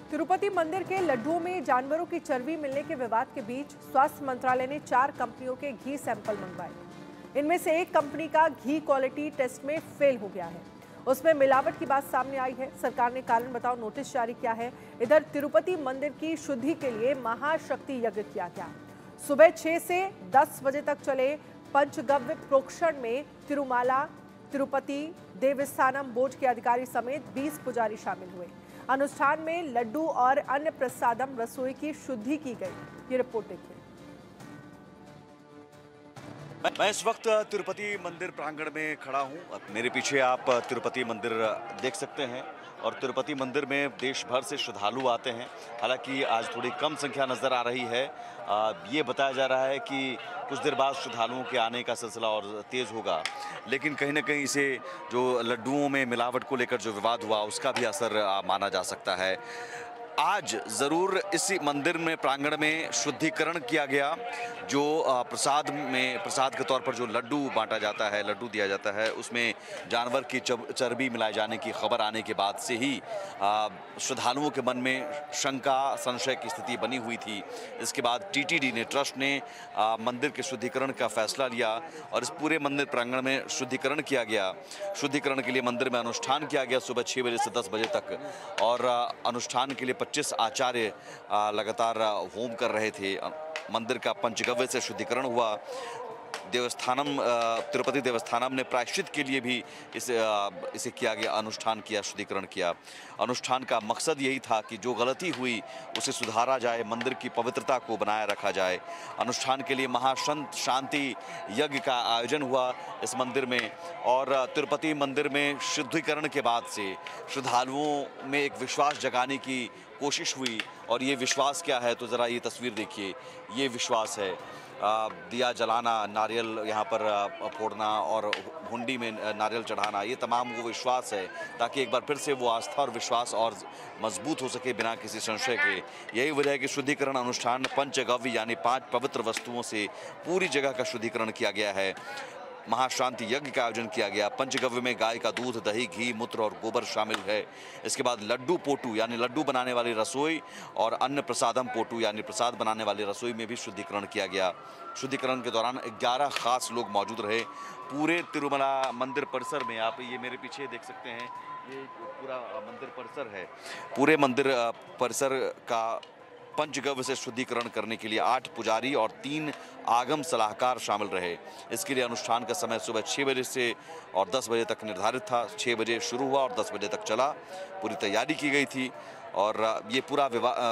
तिरुपति मंदिर के लड्डुओं में जानवरों की चर्बी मिलने के विवाद के बीच स्वास्थ्य मंत्रालय ने 4 कंपनियों के घी सैंपल मंगवाए। इनमें से एक कंपनी का घी क्वालिटी टेस्ट में फेल हो गया है। उसमें मिलावट की बात सामने आई है। सरकार ने कारण बताओ नोटिस जारी किया है। इधर तिरुपति मंदिर की शुद्धि के लिए महाशक्ति यज्ञ किया गया। सुबह 6 से 10 बजे तक चले पंचगव्य प्रोक्षण में तिरुमाला तिरुपति देवस्थानम बोर्ड के अधिकारी समेत 20 पुजारी शामिल हुए। अनुष्ठान में लड्डू और अन्य प्रसादम रसोई की शुद्धि की गई। ये रिपोर्ट देखिए। मैं इस वक्त तिरुपति मंदिर प्रांगण में खड़ा हूँ। मेरे पीछे आप तिरुपति मंदिर देख सकते हैं और तिरुपति मंदिर में देश भर से श्रद्धालु आते हैं। हालांकि आज थोड़ी कम संख्या नज़र आ रही है। ये बताया जा रहा है कि कुछ देर बाद श्रद्धालुओं के आने का सिलसिला और तेज़ होगा, लेकिन कहीं ना कहीं इसे जो लड्डुओं में मिलावट को लेकर जो विवाद हुआ उसका भी असर माना जा सकता है। आज ज़रूर इसी मंदिर में प्रांगण में शुद्धिकरण किया गया। जो प्रसाद के तौर पर जो लड्डू बांटा जाता है, लड्डू दिया जाता है, उसमें जानवर की चर्बी मिलाए जाने की खबर आने के बाद से ही श्रद्धालुओं के मन में शंका संशय की स्थिति बनी हुई थी। इसके बाद टीटीडी ने ट्रस्ट ने मंदिर के शुद्धिकरण का फैसला लिया और इस पूरे मंदिर प्रांगण में शुद्धिकरण किया गया। शुद्धिकरण के लिए मंदिर में अनुष्ठान किया गया सुबह 6 बजे से 10 बजे तक और अनुष्ठान के लिए 25 आचार्य लगातार होम कर रहे थे। मंदिर का पंचगव्य से शुद्धिकरण हुआ। तिरुपति देवस्थानम ने प्रायश्चित के लिए भी इसे किया गया, अनुष्ठान किया, शुद्धिकरण किया। अनुष्ठान का मकसद यही था कि जो गलती हुई उसे सुधारा जाए, मंदिर की पवित्रता को बनाए रखा जाए। अनुष्ठान के लिए महाशांति यज्ञ का आयोजन हुआ इस मंदिर में और तिरुपति मंदिर में शुद्धिकरण के बाद से श्रद्धालुओं में एक विश्वास जगाने की कोशिश हुई। और ये विश्वास क्या है, तो ज़रा ये तस्वीर देखिए। ये विश्वास है दिया जलाना, नारियल यहाँ पर फोड़ना और हुंडी में नारियल चढ़ाना, ये तमाम वो विश्वास है ताकि एक बार फिर से वो आस्था और विश्वास और मजबूत हो सके बिना किसी संशय के। यही वजह है कि शुद्धिकरण अनुष्ठान पंचगव्य यानी 5 पवित्र वस्तुओं से पूरी जगह का शुद्धिकरण किया गया है। महाशांति यज्ञ का आयोजन किया गया। पंचगव्य में गाय का दूध, दही, घी, मूत्र और गोबर शामिल है। इसके बाद लड्डू पोटू यानी लड्डू बनाने वाली रसोई और अन्य प्रसादम पोटू यानी प्रसाद बनाने वाली रसोई में भी शुद्धिकरण किया गया। शुद्धिकरण के दौरान 11 खास लोग मौजूद रहे। पूरे तिरुमला मंदिर परिसर में, आप ये मेरे पीछे देख सकते हैं, ये पूरा मंदिर परिसर है। पूरे मंदिर परिसर का पंचगव्य से शुद्धिकरण करने के लिए 8 पुजारी और 3 आगम सलाहकार शामिल रहे। इसके लिए अनुष्ठान का समय सुबह 6 बजे से और 10 बजे तक निर्धारित था। 6 बजे शुरू हुआ और 10 बजे तक चला। पूरी तैयारी की गई थी और ये पूरा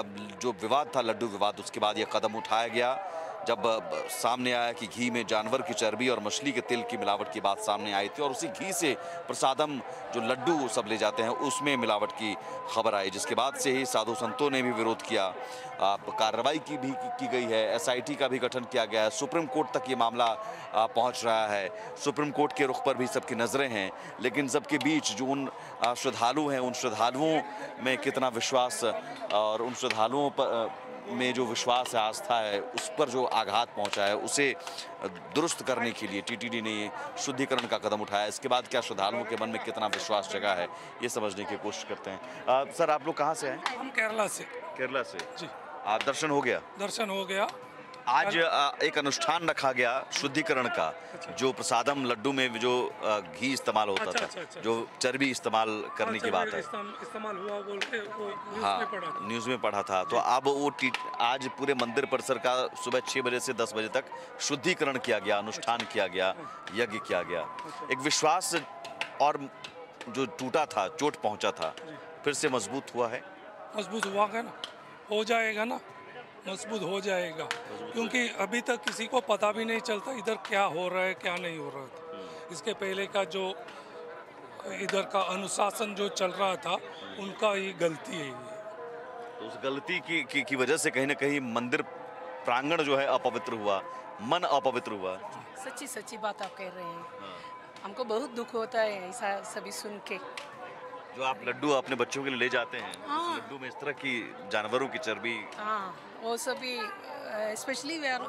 जो विवाद था, लड्डू विवाद, उसके बाद ये कदम उठाया गया जब सामने आया कि घी में जानवर की चर्बी और मछली के तेल की मिलावट की बात सामने आई थी और उसी घी से प्रसादम जो लड्डू सब ले जाते हैं उसमें मिलावट की खबर आई, जिसके बाद से ही साधु संतों ने भी विरोध किया। कार्रवाई की गई है। एसआईटी का भी गठन किया गया है। सुप्रीम कोर्ट तक ये मामला पहुंच रहा है। सुप्रीम कोर्ट के रुख पर भी सबकी नज़रें हैं, लेकिन सबके बीच जो उन श्रद्धालु हैं, उन श्रद्धालुओं में कितना विश्वास और उन श्रद्धालुओं पर में जो विश्वास है, आस्था है, उस पर जो आघात पहुंचा है उसे दुरुस्त करने के लिए टीटीडी ने शुद्धिकरण का कदम उठाया। इसके बाद क्या श्रद्धालुओं के मन में कितना विश्वास जगा है, ये समझने की कोशिश करते हैं। सर, आप लोग कहाँ से हैं? हम केरला से। केरला से जी। दर्शन हो गया? दर्शन हो गया। आज एक अनुष्ठान रखा गया शुद्धिकरण का। जो प्रसादम लड्डू में जो घी इस्तेमाल होता था, जो चर्बी इस्तेमाल करने की बात है, इस्तेमाल हुआ बोल के वो न्यूज़ में पढ़ा था। तो अब वो आज पूरे मंदिर परिसर का सुबह 6 बजे से 10 बजे तक शुद्धिकरण किया गया, अनुष्ठान किया गया, यज्ञ किया गया। एक विश्वास और जो टूटा था, चोट पहुंचा था, फिर से मजबूत हुआ है। मजबूत हुआ है ना, हो जाएगा ना, मजबूत हो जाएगा, क्योंकि अभी तक किसी को पता भी नहीं चलता इधर क्या हो रहा है क्या नहीं हो रहा था। इसके पहले का जो इधर का अनुशासन जो चल रहा था, उनका ही गलती है। तो उस गलती की वजह से कहीं ना कहीं मंदिर प्रांगण जो है अपवित्र हुआ, मन अपवित्र हुआ। सच्ची सच्ची बात आप कह रहे हैं। हमको बहुत दुख होता है ऐसा सभी सुन के। जो आप लड्डू अपने बच्चों के लिए ले जाते हैं, लड्डू में इस तरह की जानवरों की चर्बी, वो सभी specially we are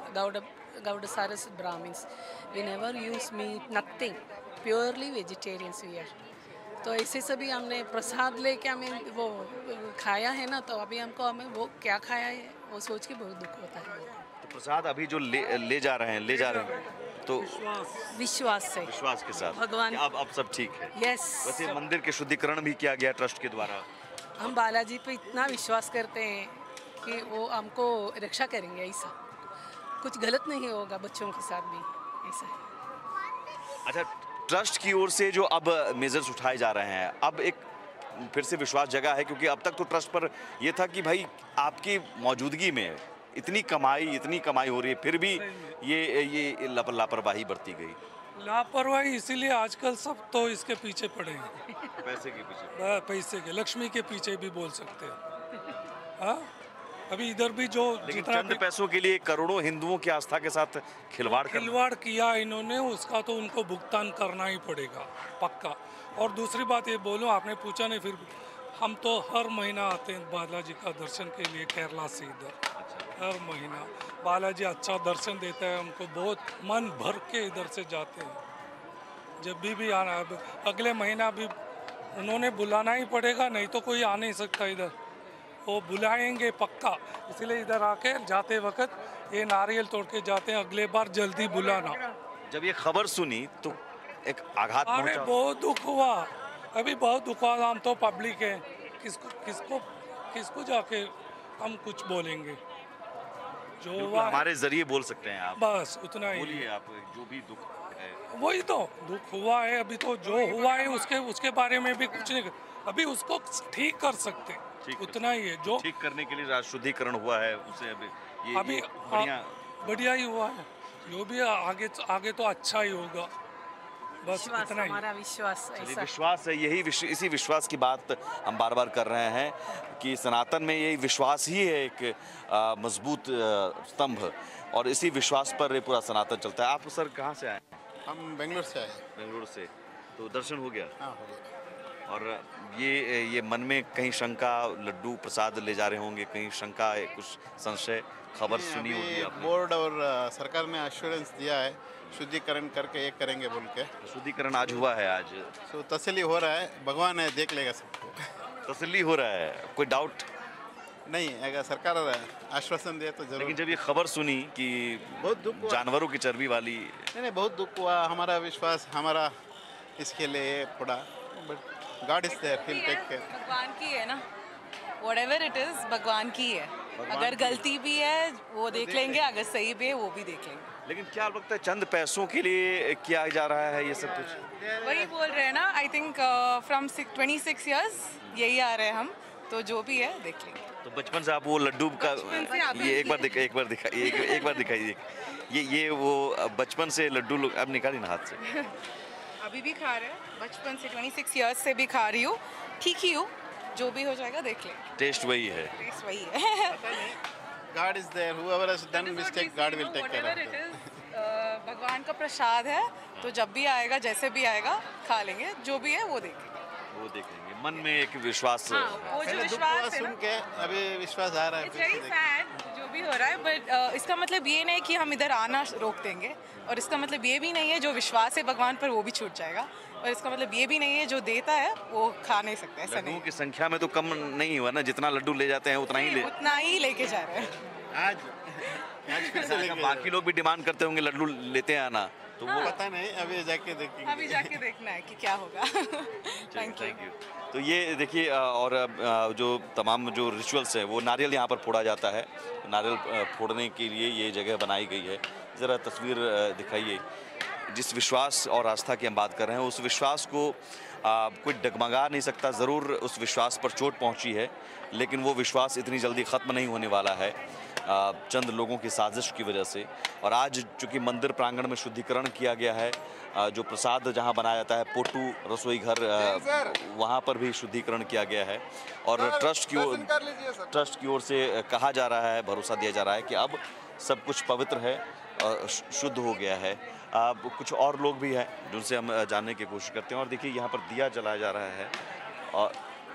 Gaudasaras Brahmins, we never use meat, nothing, purely vegetarians we are. तो ऐसे सभी हमने प्रसाद लेके हमें वो खाया है ना, तो अभी हमको हमें वो क्या खाया है वो सोच के बहुत दुख होता है। तो प्रसाद अभी जो ले जा रहे हैं तो विश्वास से, विश्वास के साथ भगवान, अब सब ठीक है। यस। वैसे मंदिर के शुद्धिकरण भी किया गया ट्रस्ट के द्वारा। हम बालाजी पे इतना विश्वास करते हैं कि वो हमको रक्षा करेंगे, ऐसा कुछ गलत नहीं होगा बच्चों के साथ भी, ऐसा है। अच्छा, ट्रस्ट की ओर से जो अब मेजर्स उठाए जा रहे हैं, अब एक फिर से विश्वास जगा है, क्योंकि अब तक तो ट्रस्ट पर यह था कि भाई आपकी मौजूदगी में इतनी कमाई हो रही है, फिर भी ये लापरवाही बरती गई। लापरवाही इसीलिए आजकल सब तो इसके पीछे पड़े हैं, पैसे के पीछे, पैसे के, लक्ष्मी के पीछे भी बोल सकते हैं। हाँ, अभी इधर भी जो लेकिन जितना चंद पैसों के लिए करोड़ों हिंदुओं की आस्था के साथ खिलवाड़ किया इन्होंने, उसका तो उनको भुगतान करना ही पड़ेगा पक्का। और दूसरी बात ये बोलूँ, आपने पूछा नहीं, फिर हम तो हर महीना आते हैं बालाजी का दर्शन के लिए, केरला से इधर हर महीना बालाजी अच्छा दर्शन देता है हमको, बहुत मन भर के इधर से जाते हैं। जब भी आना, अब अगले महीना भी उन्होंने बुलाना ही पड़ेगा, नहीं तो कोई आ नहीं सकता इधर, वो बुलाएंगे पक्का। इसलिए इधर आके जाते वक्त ये नारियल तोड़ के जाते हैं, अगले बार जल्दी बुलाना। जब ये खबर सुनी तो एक आघात पहुंचा। बहुत दुख हुआ, अभी बहुत दुख हुआ। हम तो पब्लिक है, किसको जाके हम कुछ बोलेंगे, जो हुआ हमारे जरिए बोल सकते हैं आप, बस उतना ही बोलिए आप, जो भी दुख है वही तो दुख हुआ है। अभी तो जो हुआ है उसके बारे में भी कुछ नहीं, अभी उसको ठीक कर सकते, उतना ही है। जो ठीक करने के लिए शुद्धिकरण हुआ है उसे अभी बढ़िया ही हुआ है, जो भी आगे तो अच्छा ही होगा, बस इतना ही। हमारा विश्वास ऐसा विश्वास है, इसी विश्वास की बात हम बार बार कर रहे हैं कि सनातन में यही विश्वास ही है एक मजबूत स्तंभ, और इसी विश्वास पर ये पूरा सनातन चलता है। आप सर कहाँ से आए? हम बेंगलोर से आए। बेंगलोर से, तो दर्शन हो गया? हाँ, हो गया। और ये मन में कहीं शंका, लड्डू प्रसाद ले जा रहे होंगे, कहीं शंका है, कुछ संशय, खबर सुनी होगी आपने? बोर्ड और सरकार ने एश्योरेंस दिया है, शुद्धिकरण करके एक करेंगे बोल के। शुद्धिकरण आज हुआ है, आज तो तसल्ली हो रहा है, भगवान है देख लेगा सबको। तसल्ली हो रहा है, कोई डाउट नहीं, अगर सरकार आश्वासन दे तो जरूर। लेकिन जब ये खबर सुनी कि बहुत दुख हुआ। जानवरों की चर्बी वाली, नहीं, बहुत दुख हुआ। हमारा विश्वास, हमारा इसके लिए पड़ा, but God is there, he will take care. भगवान की है ना, व्हाटएवर इट इज, भगवान की है। अगर गलती भी है वो देख लेंगे, अगर सही भी है वो भी देख लेंगे। लेकिन क्या लगता है चंद पैसों के लिए किया जा रहा है ये सब कुछ? वही बोल रहे हैं ना, आई थिंक फ्रॉम 26 इयर्स यही आ रहे हैं हम, तो जो भी है देख लेंगे। तो बचपन से आप वो लड्डू का ये एक बार दिखाइए ये वो बचपन से लड्डू अब निकाली ना हाथ से। अभी भी खा रहे हैं, बचपन से 26 इयर्स से भी खा रही हूँ, ठीक ही हूँ, जो भी हो जाएगा देख लेंगे। टेस्ट वही है, टेस्ट वही है। God is there, whoever has done mistake, God will take care of it. भगवान का प्रसाद है, तो जब भी आएगा, जैसे भी आएगा, खा लेंगे, जो भी है वो देखेंगे। वो देखेंगे। मन में एक विश्वास, वो जो दुख विश्वास हुआ है सुन ना, के अभी विश्वास आ रहा है। इट्स वेरी सैड जो भी हो रहा है, बट इसका मतलब ये नहीं कि हम इधर आना रोक देंगे, और इसका मतलब ये भी नहीं है जो विश्वास है भगवान पर वो भी छूट जाएगा, और इसका मतलब ये भी नहीं है जो देता है वो खा नहीं सकता, ऐसा लड्डुओं नहीं। की संख्या में तो कम नहीं हुआ ना, जितना लड्डू ले जाते हैं उतना ही लेके जा रहे हैं। आज फिर से लेके बाकी लोग भी डिमांड करते होंगे लड्डू लेते हैं आना, तो वो पता नहीं, अभी जाके देखेंगे। अभी जाके देखना है कि क्या होगा। Thank you. तो ये देखिए, और जो तमाम जो रिचुअल्स हैं वो नारियल यहाँ पर फोड़ा जाता है। नारियल फोड़ने के लिए ये जगह बनाई गई है। ज़रा तस्वीर दिखाइए। जिस विश्वास और आस्था की हम बात कर रहे हैं, उस विश्वास को कोई डगमगा नहीं सकता। ज़रूर उस विश्वास पर चोट पहुँची है, लेकिन वो विश्वास इतनी जल्दी ख़त्म नहीं होने वाला है चंद लोगों की साजिश की वजह से। और आज चूँकि मंदिर प्रांगण में शुद्धिकरण किया गया है, जो प्रसाद जहाँ बनाया जाता है, पोटू रसोई घर, वहाँ पर भी शुद्धिकरण किया गया है। और ट्रस्ट की ओर से कहा जा रहा है, भरोसा दिया जा रहा है कि अब सब कुछ पवित्र है, शुद्ध हो गया है। अब कुछ और लोग भी हैं जिनसे हम जानने की कोशिश करते हैं। और देखिए, यहाँ पर दिया जलाया जा रहा है, और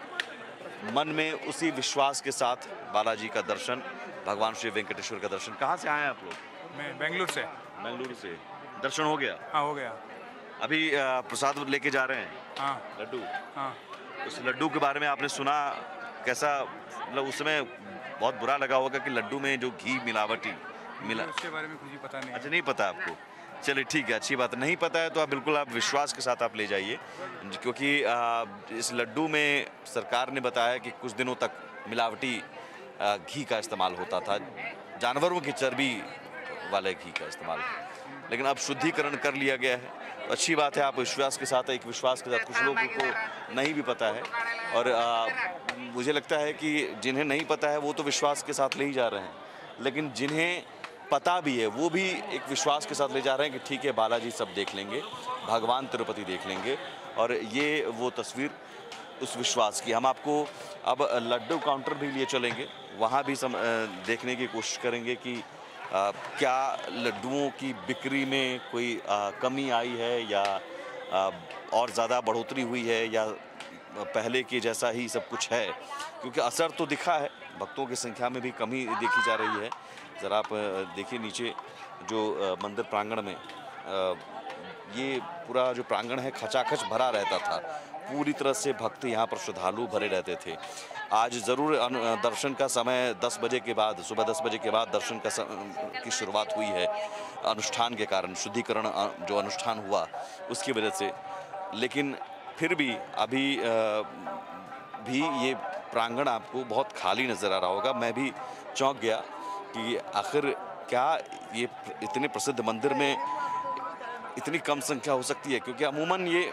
मन में उसी विश्वास के साथ बालाजी का दर्शन, भगवान श्री वेंकटेश्वर का दर्शन। कहाँ से आए हैं आप लोग? मैं बेंगलुरु से। बेंगलुरु से। दर्शन हो गया? हाँ, हो गया। अभी प्रसाद लेके जा रहे हैं। हाँ लड्डू। हाँ। उस लड्डू के बारे में आपने सुना, कैसा, मतलब उस समय बहुत बुरा लगा होगा कि लड्डू में जो घी मिलावटी मिला। उसके बारे में कुछ भी पता नहीं। अच्छा, नहीं पता आपको? चलिए ठीक है, अच्छी बात। नहीं पता है तो आप बिल्कुल आप विश्वास के साथ आप ले जाइए, क्योंकि इस लड्डू में सरकार ने बताया कि कुछ दिनों तक मिलावटी घी का इस्तेमाल होता था, जानवरों की चर्बी वाले घी का इस्तेमाल, लेकिन अब शुद्धिकरण कर लिया गया है। तो अच्छी बात है, आप विश्वास के साथ, एक विश्वास के साथ। कुछ लोगों को नहीं भी पता है, और मुझे लगता है कि जिन्हें नहीं पता है वो तो विश्वास के साथ ले ही जा रहे हैं, लेकिन जिन्हें पता भी है वो भी एक विश्वास के साथ ले जा रहे हैं कि ठीक है, बालाजी सब देख लेंगे, भगवान तिरुपति देख लेंगे। और ये वो तस्वीर उस विश्वास की। हम आपको अब लड्डू काउंटर भी लिए चलेंगे, वहाँ भी देखने की कोशिश करेंगे कि क्या लड्डुओं की बिक्री में कोई कमी आई है, या और ज़्यादा बढ़ोतरी हुई है, या पहले के जैसा ही सब कुछ है। क्योंकि असर तो दिखा है, भक्तों की संख्या में भी कमी देखी जा रही है। ज़रा आप देखिए नीचे जो मंदिर प्रांगण में ये पूरा जो प्रांगण है खचाखच भरा रहता था, पूरी तरह से भक्त यहाँ पर श्रद्धालु भरे रहते थे। आज ज़रूर दर्शन का समय 10 बजे के बाद, सुबह 10 बजे के बाद दर्शन की शुरुआत हुई है, अनुष्ठान के कारण, शुद्धिकरण जो अनुष्ठान हुआ उसकी वजह से। लेकिन फिर भी अभी भी ये प्रांगण आपको बहुत खाली नज़र आ रहा होगा। मैं भी चौंक गया कि आखिर क्या ये इतने प्रसिद्ध मंदिर में इतनी कम संख्या हो सकती है, क्योंकि अमूमन ये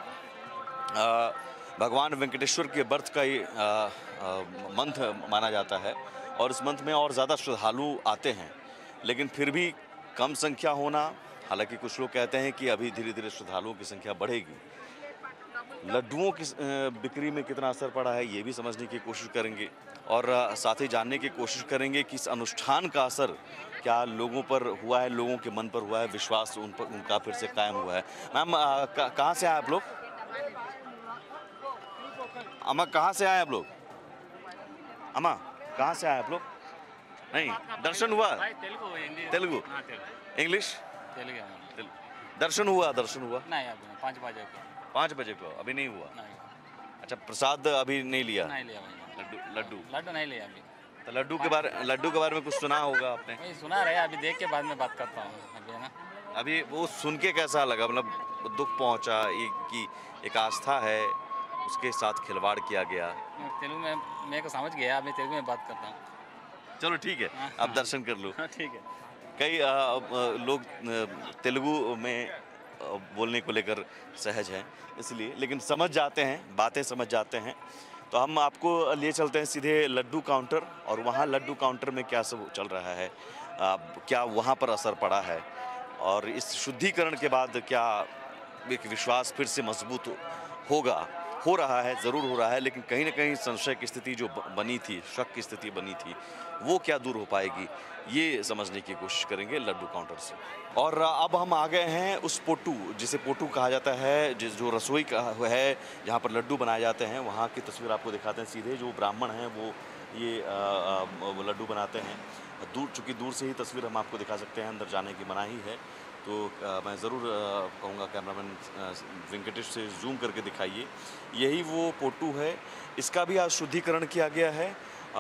भगवान वेंकटेश्वर के बर्थ का ये मंथ माना जाता है, और इस मंथ में और ज़्यादा श्रद्धालु आते हैं, लेकिन फिर भी कम संख्या होना। हालांकि कुछ लोग कहते हैं कि अभी धीरे धीरे श्रद्धालुओं की संख्या बढ़ेगी। लड्डुओं की बिक्री में कितना असर पड़ा है ये भी समझने की कोशिश करेंगे, और साथ ही जानने की कोशिश करेंगे कि इस अनुष्ठान का असर क्या लोगों पर हुआ है, लोगों के मन पर हुआ है, विश्वास उनका फिर से कायम हुआ है। मैम कहाँ से आए आप लोग? अम्मा कहाँ से आए आप लोग? अम्मा कहाँ से आए आप लोग? नहीं, दर्शन हुआ? तेलुगु, इंग्लिश? दर्शन हुआ? दर्शन हुआ नहीं, अभी 5 बजे को। 5 बजे को अभी नहीं हुआ? नहीं। अच्छा, प्रसाद अभी नहीं लिया? नहीं लिया भाई। लड्डू नहीं लिया अभी। तो लड्डू के बारे में कुछ सुना होगा आपने? नहीं सुना रहे, अभी देख के बाद में बात करता हूँ अभी, है ना। अभी वो सुन के कैसा लगा? मतलब दुख पहुंचा कि एक आस्था है उसके साथ खिलवाड़ किया गया। तेलुगु में मेरे को समझ गया, अभी तेलुगु में बात करता हूँ। चलो ठीक है, आप दर्शन कर लो। ठीक है। कई लोग तेलुगु में बोलने को लेकर सहज हैं, इसलिए, लेकिन समझ जाते हैं, बातें समझ जाते हैं। तो हम आपको लिए चलते हैं सीधे लड्डू काउंटर, और वहाँ लड्डू काउंटर में क्या सब चल रहा है, क्या वहाँ पर असर पड़ा है, और इस शुद्धिकरण के बाद क्या एक विश्वास फिर से मजबूत हो रहा है, ज़रूर हो रहा है, लेकिन कहीं ना कहीं संशय की स्थिति जो बनी थी, शक की स्थिति बनी थी, वो क्या दूर हो पाएगी, ये समझने की कोशिश करेंगे लड्डू काउंटर से। और अब हम आ गए हैं उस पोटू, जिसे पोटू कहा जाता है, जो रसोई का है, जहाँ पर लड्डू बनाए जाते हैं, वहाँ की तस्वीर आपको दिखाते हैं सीधे। जो ब्राह्मण हैं वो ये लड्डू बनाते हैं। चूँकि दूर से ही तस्वीर हम आपको दिखा सकते हैं, अंदर जाने की मनाही है। तो मैं ज़रूर कहूँगा कैमरामैन वेंकटेश से जूम करके दिखाइए। यही वो पोटू है, इसका भी आज शुद्धिकरण किया गया है।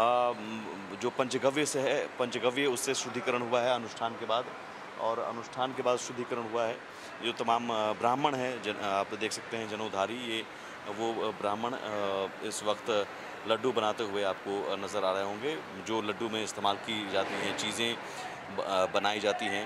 जो पंचगव्य से है, पंचगव्य उससे शुद्धिकरण हुआ है अनुष्ठान के बाद, और अनुष्ठान के बाद शुद्धिकरण हुआ है। जो तमाम ब्राह्मण हैं, आप देख सकते हैं जनोधारी, ये वो ब्राह्मण इस वक्त लड्डू बनाते हुए आपको नज़र आ रहे होंगे। जो लड्डू में इस्तेमाल की जाती हैं चीज़ें बनाई जाती हैं,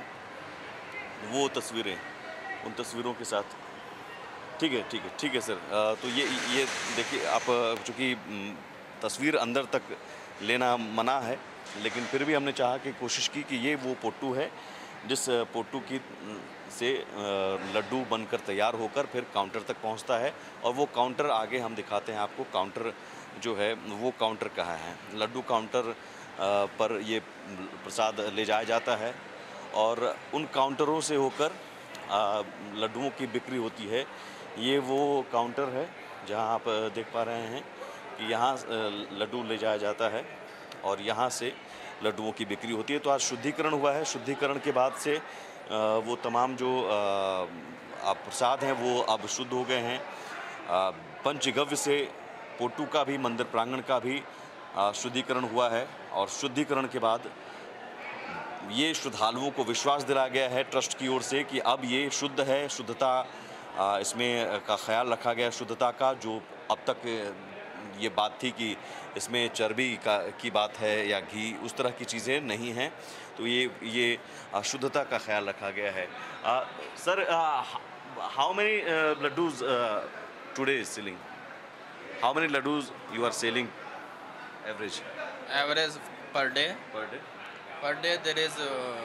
वो तस्वीरें, उन तस्वीरों के साथ। ठीक है सर। तो ये देखिए आप, चूँकि तस्वीर अंदर तक लेना मना है, लेकिन फिर भी हमने चाहा कि कोशिश की कि ये वो पोटू है जिस पोटू से लड्डू बनकर तैयार होकर फिर काउंटर तक पहुंचता है। और वो काउंटर आगे हम दिखाते हैं आपको। काउंटर जो है वो काउंटर कहाँ है, लड्डू काउंटर पर ये प्रसाद ले जाया जाता है, और उन काउंटरों से होकर लड्डुओं की बिक्री होती है। ये वो काउंटर है जहाँ आप देख पा रहे हैं कि यहाँ लड्डू ले जाया जाता है, और यहाँ से लड्डुओं की बिक्री होती है। तो आज शुद्धिकरण हुआ है, शुद्धिकरण के बाद से वो तमाम जो प्रसाद हैं वो अब शुद्ध हो गए हैं। पंचगव्य से पोटू का भी, मंदिर प्रांगण का भी शुद्धिकरण हुआ है और शुद्धिकरण के बाद ये श्रद्धालुओं को विश्वास दिलाया गया है ट्रस्ट की ओर से कि अब ये शुद्ध है। शुद्धता इसमें का ख्याल रखा गया, शुद्धता का। जो अब तक ये बात थी कि इसमें चर्बी की बात है या घी, उस तरह की चीज़ें नहीं हैं। तो ये शुद्धता का ख्याल रखा गया है। Sir, how many laddoos today is selling? How many laddoos you are selling average? Average per day. Per day there is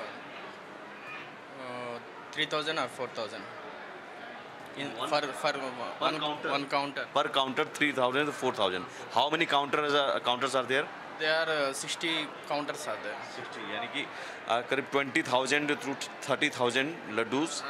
3,000 or 4,000. For one counter. Per counter 3,000 to 4,000. How many counters are there? There are 60 counters are there. 60, यानी कि करीब 20,000 to 30,000 laddus.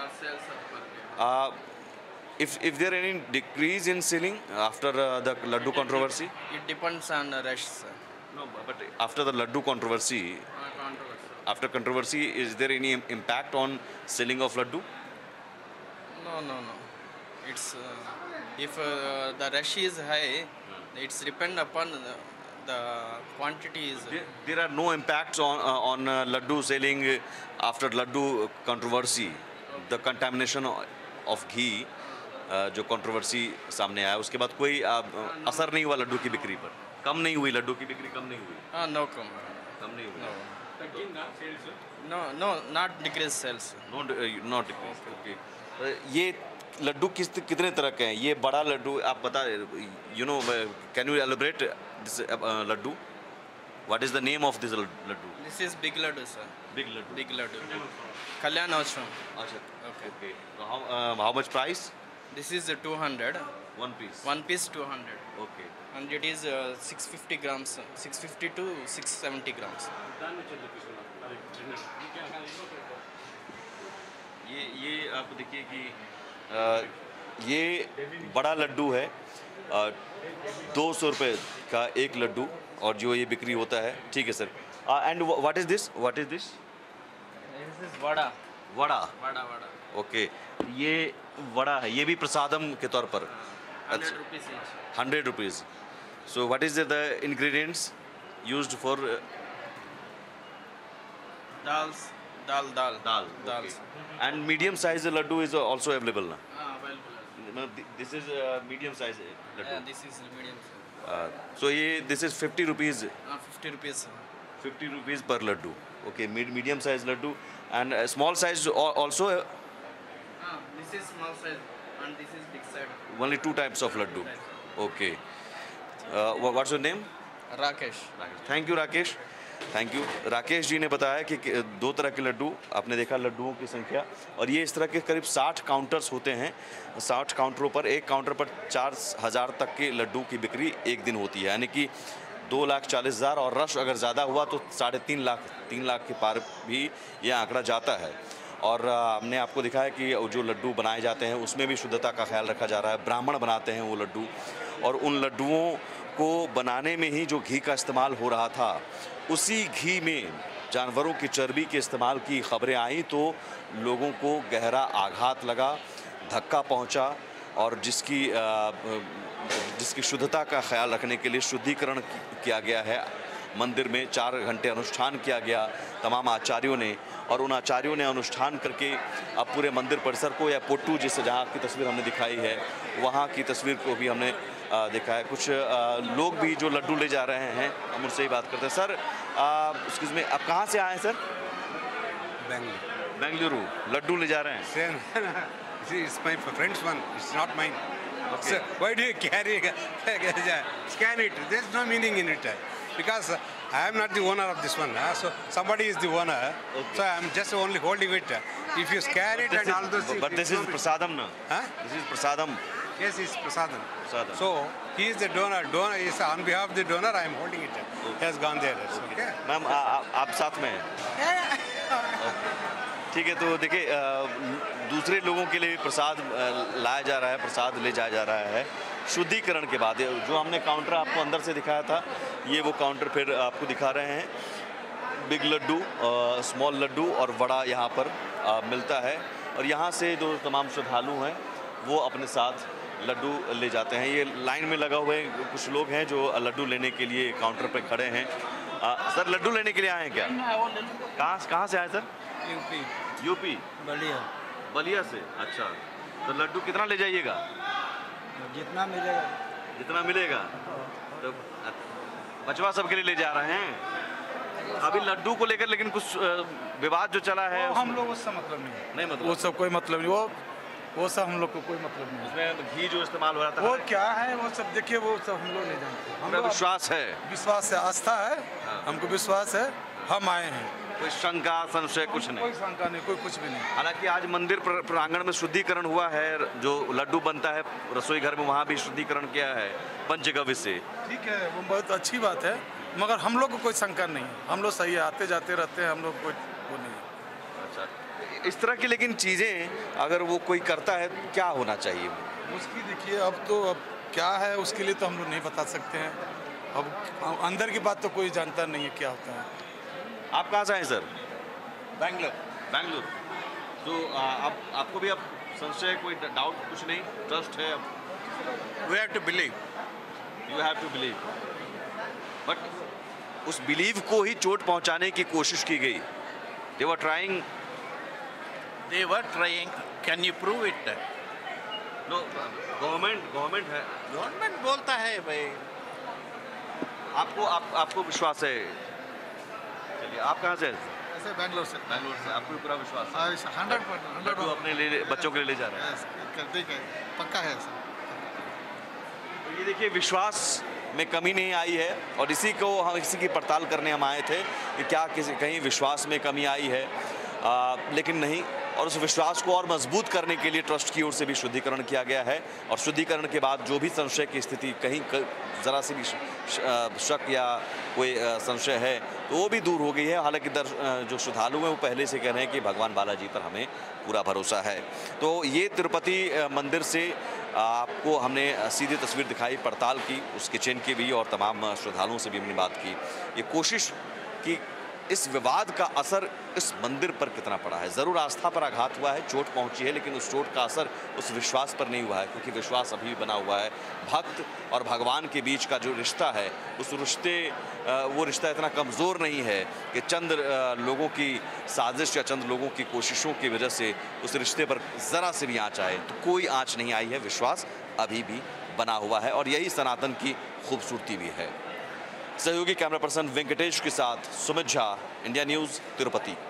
If there any decrease in selling after the laddu controversy? It depends on the rush, sir. No, but after the laddu controversy, after controversy, is there any impact on selling of laddu? No. It's if the rush is high, it's depend upon the quantity is. There are no impacts on laddu selling after laddu controversy. The contamination of ghee, जो controversy सामने आया, उसके बाद कोई असर नहीं हुआ लड्डू की बिक्री पर? कम नहीं हुई लड्डू की बिक्री? कम नहीं हुई? No, कम नहीं हुई? No, not decrease sales. Not decrease. Okay. ये लड्डू कितने तरह के हैं? ये बड़ा लड्डू आप बता, can you elaborate this laddu? What is the name of this laddu? This is big laddu, sir. Big laddu. Big laddu. Kalyan Ashram. Okay. How much price? This is 200. One piece. One piece 200. Okay. And it is 650 grams, 650 to 670 grams. ये आप देखिए कि ये बड़ा लड्डू है, 200 रुपये का एक लड्डू, और जो ये बिक्री होता है। ठीक है sir. And what is this? This is vada. Vada? Vada. Okay, ये वड़ा है, ये भी प्रसादम के तौर पर? 100 rupees each. 100 rupees. So what is the ingredients used for? Dal. Dal. Dals. And medium size laddu is also available na? Available. This is medium size laddu. Yeah, this is medium. So this is 50 rupees. 50 rupees. 50 rupees per laddu. Okay, medium size laddu. And small size also? This is small size and this is big size. Only two types of laddu. Okay. What's your name? Rakesh. Thank you Rakesh, thank you. Rakesh ji ने बताया कि दो तरह के लड्डू, आपने देखा लड्डुओं की संख्या, और ये इस तरह के करीब 60 काउंटर्स होते हैं। 60 काउंटरों पर, एक काउंटर पर 4,000 तक के लड्डू की बिक्री एक दिन होती है, यानी कि 2,40,000, और रश अगर ज़्यादा हुआ तो 3.5 लाख के पार भी ये आंकड़ा जाता है। और हमने आपको दिखाया कि जो लड्डू बनाए जाते हैं उसमें भी शुद्धता का ख्याल रखा जा रहा है। ब्राह्मण बनाते हैं वो लड्डू, और उन लड्डुओं को बनाने में ही जो घी का इस्तेमाल हो रहा था, उसी घी में जानवरों की चर्बी के इस्तेमाल की खबरें आई तो लोगों को गहरा आघात लगा, धक्का पहुंचा, और जिसकी शुद्धता का ख्याल रखने के लिए शुद्धिकरण किया गया है। मंदिर में 4 घंटे अनुष्ठान किया गया तमाम आचार्यों ने, और उन आचार्यों ने अनुष्ठान करके अब पूरे मंदिर परिसर को, या पोट्टू जिससे जहाँ की तस्वीर हमने दिखाई है वहाँ की तस्वीर को भी हमने देखा है। कुछ लोग भी जो लड्डू ले जा रहे हैं, हम उनसे ही बात करते हैं। सर, एक्सक्यूज मी, आप कहाँ से आए हैं सर? बेंगलुरु। लड्डू ले जा रहे हैं? See, it's my friend's one. It's not mine. Okay. So why do you carry? Scan it. There's no meaning in it, because I am not the owner of this one. So somebody is the owner. Okay. So I am just only holding it. If you scan it and all those things. But this is prasadam, no? Huh? This is prasadam. Yes, it's prasadam. Prasadam. So he is the donor. Donor is on behalf of the donor. I am holding it. Okay. He has gone there. Okay. Ma'am, आप साथ में हैं? ठीक है, तो देखिए दूसरे लोगों के लिए प्रसाद लाया जा रहा है, प्रसाद ले जाया जा रहा है शुद्धिकरण के बाद। जो हमने काउंटर आपको अंदर से दिखाया था, ये वो काउंटर फिर आपको दिखा रहे हैं। बिग लड्डू, स्मॉल लड्डू और बड़ा यहाँ पर मिलता है और यहाँ से जो तमाम श्रद्धालु हैं वो अपने साथ लड्डू ले जाते हैं। ये लाइन में लगा हुए कुछ लोग हैं जो लड्डू लेने के लिए काउंटर पर खड़े हैं। सर लड्डू लेने के लिए आए हैं क्या? कहाँ से आए सर? यूपी बलिया से। अच्छा, तो लड्डू कितना ले जाइएगा? जितना मिलेगा। तो बचवा सबके लिए ले जा रहे हैं। अभी लड्डू को लेकर लेकिन कुछ विवाद जो चला है हम लोग उससे मतलब नहीं मतलब वो सब कोई मतलब नहीं, वो सब हम लोग को कोई मतलब नहीं। उसमें घी जो इस्तेमाल हो रहा था वो क्या है वो सब देखिए, वो सब हम लोग नहीं जानते। हमें विश्वास है, आस्था है। हमको विश्वास है, हम आए हैं। कोई शंका संशय कुछ नहीं? कोई शंका नहीं, कोई कुछ भी नहीं। हालांकि आज मंदिर प्रांगण में शुद्धिकरण हुआ है, जो लड्डू बनता है रसोई घर में वहाँ भी शुद्धिकरण किया है पंचगव्य से। ठीक है, वो बहुत अच्छी बात है, मगर हम लोग को कोई शंका नहीं है। हम लोग सही है, आते जाते रहते हैं, हम लोग कोई वो नहीं है। अच्छा, इस तरह की लेकिन चीज़ें अगर वो कोई करता है क्या होना चाहिए उसकी? देखिए अब क्या है उसके लिए तो हम लोग नहीं बता सकते हैं। अब अंदर की बात तो कोई जानता नहीं है क्या होता है। आप कहाँ से आए सर? बैंगलोर। तो आपको भी अब संशय, कोई डाउट कुछ नहीं, ट्रस्ट है अब? We have to believe. You have to believe. But उस बिलीव को ही चोट पहुंचाने की कोशिश की गई। They were trying. Can you prove it? No, government है। गवर्नमेंट बोलता है भाई। आपको विश्वास है? चलिए, आप कहाँ से हैं? ऐसे बैंगलोर से। आपको भी पूरा विश्वास है? 100%। लड्डू अपने लिए बच्चों के लिए ले जा रहे हैं? ठीक है, पक्का है सर। तो ये देखिए, विश्वास में कमी नहीं आई है और इसी की पड़ताल करने हम आए थे कि क्या कहीं विश्वास में कमी आई है, लेकिन नहीं। और उस विश्वास को और मजबूत करने के लिए ट्रस्ट की ओर से भी शुद्धिकरण किया गया है और शुद्धिकरण के बाद जो भी संशय की स्थिति, कहीं ज़रा सी भी शक या कोई संशय है तो वो भी दूर हो गई है। हालांकि जो श्रद्धालु हैं वो पहले से कह रहे हैं कि भगवान बालाजी पर हमें पूरा भरोसा है। तो ये तिरुपति मंदिर से आपको हमने सीधी तस्वीर दिखाई, पड़ताल की उस किचन की भी और तमाम श्रद्धालुओं से भी हमने बात की। ये कोशिश कि इस विवाद का असर इस मंदिर पर कितना पड़ा है। ज़रूर आस्था पर आघात हुआ है, चोट पहुंची है, लेकिन उस चोट का असर उस विश्वास पर नहीं हुआ है, क्योंकि विश्वास अभी भी बना हुआ है। भक्त और भगवान के बीच का जो रिश्ता है, उस वो रिश्ता इतना कमज़ोर नहीं है कि चंद लोगों की साजिश या चंद लोगों की कोशिशों की वजह से उस रिश्ते पर ज़रा से भी आँच आए। तो कोई आँच नहीं आई है, विश्वास अभी भी बना हुआ है और यही सनातन की खूबसूरती भी है। सहयोगी कैमरा पर्सन वेंकटेश के साथ सुमित झा, इंडिया न्यूज़, तिरुपति।